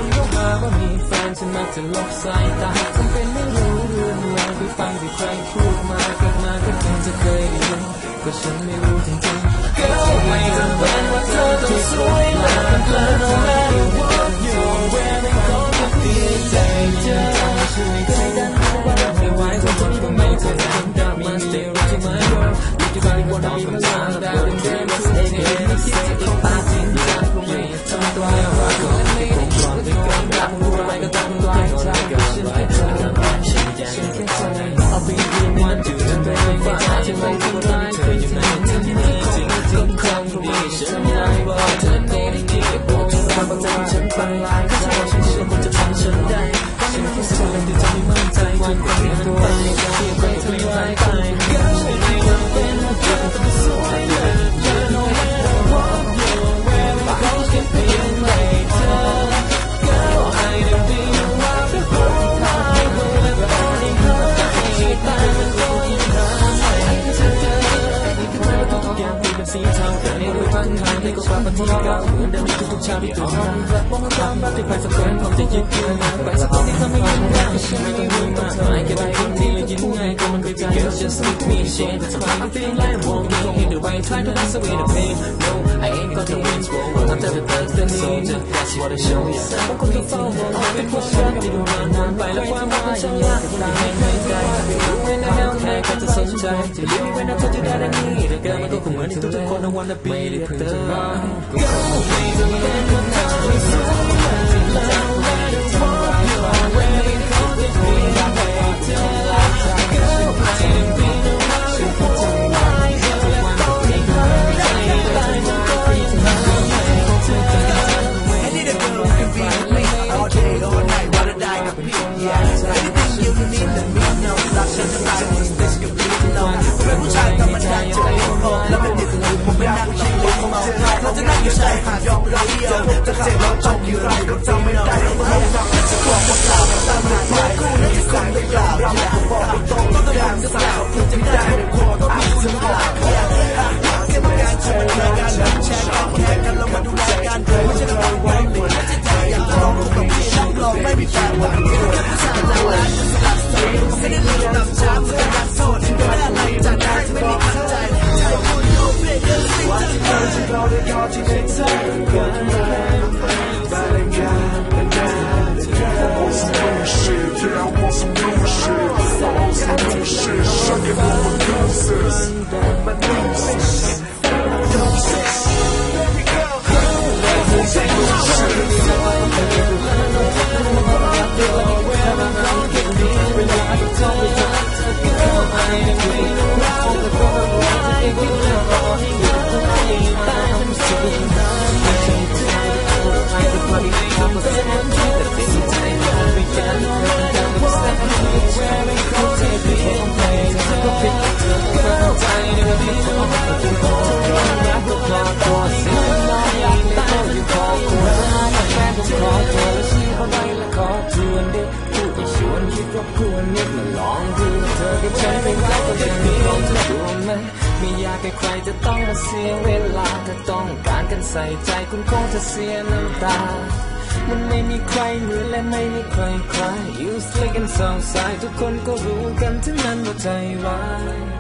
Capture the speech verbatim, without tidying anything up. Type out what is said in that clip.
คนก็หาว่ามีแฟนฉันมักจะลบสายตาจำเป็นไม่รู้เรื่องเลยไปฟังที่ใครพูดมาเกิดมาก็คงจะเคยได้ยินก็ฉันไม่รู้จริงๆก็ไม่จำเป็นว่าเธอต้องสวยหล่อเกิน no matter what you're wearing ขอแค่เพียงใจเธอฉันไม่เคยดันว่าไม่ไหวคนที่มันไม่เคยทำได้มา stay right in my world you really wanna be my love that I'm there to take itไม่คิดจะต้องตาจริงจังคงไม่ทำตัวให้รักก็ไม่ได้คิดว่าจะต้องรักรู้อะไรก็ต้องรักฉันแค่เธอฉันแค่เธอ I'll be the one to the very far จะไม่ทิ้งร้ายเธออยู่ในที่นี้จริงจริงครั้งดีฉันได้บอกเธอในที่บอกเธอรักบางทีฉันไปลายเธอฉันเชื่อมันจะทำฉันได้ฉันแค่สักวันที่จะไม่มั่นใจจนกว่าที่ตัวเองเทียบไปทำลายไปก็ไม่จำเป็นว่าเธอต้องสวยเลย No matter what you're wearing ขอแค่เพียงใจเธอ Girl I don't be around the whole night wherever body hurt แต่มันก็ยังทำให้เธอเจอทุกอย่างที่เป็นสีเทาแต่ในรูปพันทางที่ก็ความปฏิเก่าเหมือนเดิมทุกๆเช้าที่ตื่นมารักมองความรักที่ใครสักคนคงจะยึดคืนมาไปสักคนที่ทำให้ยิ้มได้ฉันไม่ต้องมีมากมายแค่ได้คนที่ยิ้มง่ายก็มันเป็นใจ just with me share the time I feel like I'm walking in the right time to dance away the pain no I ain't got the wings for I'm just the thirst the soldier that's what I show you บางคนก็เฝ้ามองเป็นความรักที่ดูนานนานไปแล้วความรักมันช่างยากตายไม่ใจรู้ไว้นะแล้วใครก็จะสนใจจะเลี้ยงไว้นะเธอจะได้ได้นี่แต่เกิดมันก็คงเหมือนที่ทุกคน I wanna be with her ก็ไม่จำเป็นว่าเธอไม่สวยแล้วแม้จะพบอยู่ไม่ขอจะเพียงใจเธอก็ไม่ได้เป็นอะไรที่พูดได้เธอและต้องให้เธอใจแต่มันก็ยังทำให้เธอเจอ I need a girl who can be with me all day all night วันละได้กับพี่ yeah anything you need let me know รักฉันจะตายหมด this can be no เป็นผู้ชายธรรมดาจะไม่พอแล้วเป็นเด็กอื่นผมเป็นนักชิงเล่นเมาเราจะนั่งอยู่ชายหาดยอมเราเดียวจะเจ็บเราจมอยู่ไรก็จำไม่ได้เราฟังจะขอบอกกล่าวตามหลักฐานคู่นั้นจะสั่งไม่กล่าวเราบอกตรงต้องการสาวคุณจะได้เป็นคนก็มีถึงหลักแค่ต้องการชมรายการแบบแชร์กันแค่กันเรามาดูรายการไม่ใช่เราไว้หรือไม่ใช่ใจอยากลองก็ต้องมีช่างลองไม่มีแฟนวันนี้ผู้ชายหลายล้านจะสลับใส่ไม่ได้เลือกตามช้ามันรักโสดไม่ได้อะไรจากได้ไม่มีขัดใจใจคุณโยเปลี่ยนเรื่องสิ่งที่เธอจะเราได้ขอที่ให้เธอกันบาลีกันเป็นกัน Shit, yeah, I want some new shit. I want some new shit. Sucking on my doses. My doses. Doses. There we go. Take noไม่อยากให้ใครจะต้องมาเสียเวลาถ้าต้องการกันใส่ใจคุณคงจะเสียน้ำตามันไม่มีใครเหมือนและไม่มีใครคล้าย You slick and so side ทุกคนก็รู้กันทั้งนั้นว่าใจร้าย